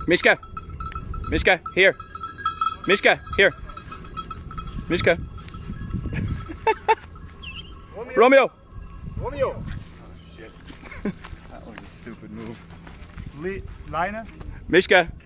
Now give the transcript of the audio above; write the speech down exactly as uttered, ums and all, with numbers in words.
Mishka. Mishka, here. Mishka, here. Mishka. Romeo. Romeo. Romeo. Oh shit. That was a stupid move. Le Lina. Mishka.